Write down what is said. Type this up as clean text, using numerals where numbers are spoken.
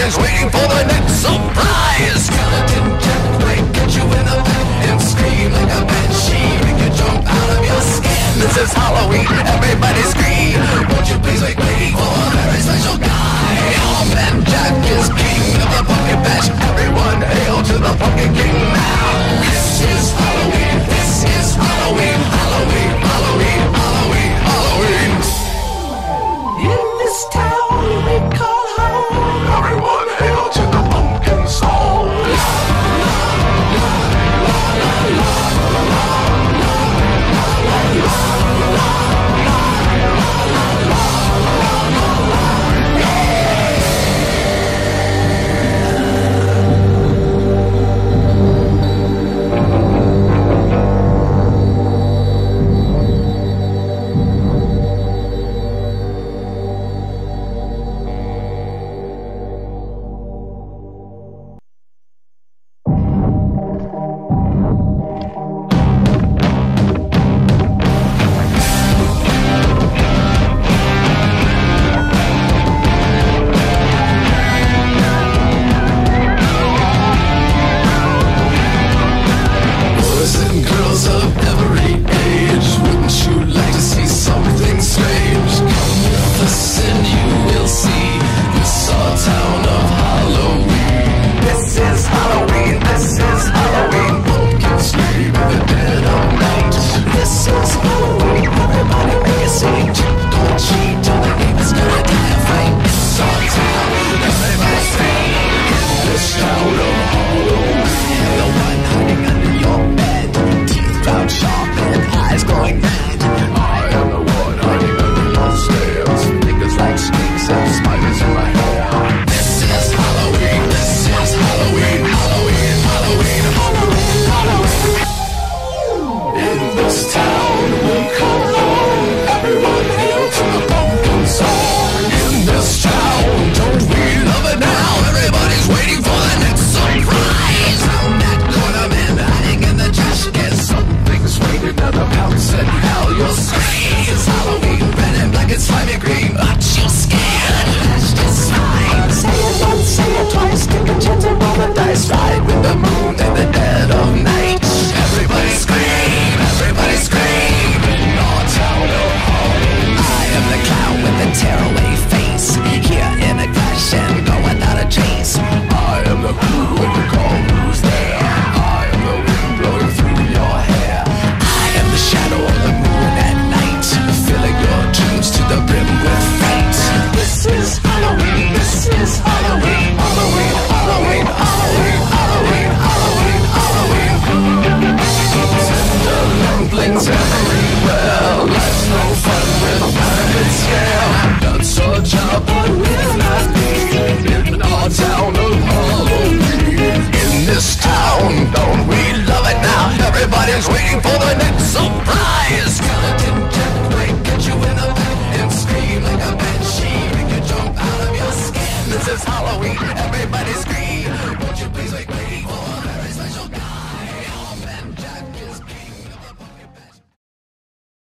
everybody's waiting for the next surprise. Skeleton Jack might get you in the back and scream like a banshee, make you jump out of your skin. This is Halloween, everybody scream. Won't you please make way for a very special guy? Our man Jack is king of the pumpkin patch. Everyone hail to the pumpkin king now. This is Halloween, this is Halloween, Halloween, Halloween, Halloween, Halloween. In this town we call home, everyone hail to the pumpkin song. Everybody's waiting for the next surprise. Skeleton Jack might get you in the back and scream like a banshee, make you jump out of your skin. This is Halloween, everybody scream.